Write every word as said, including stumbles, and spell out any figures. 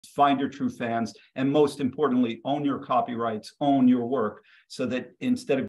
find your true fans, and most importantly, own your copyrights, own your work, so that instead of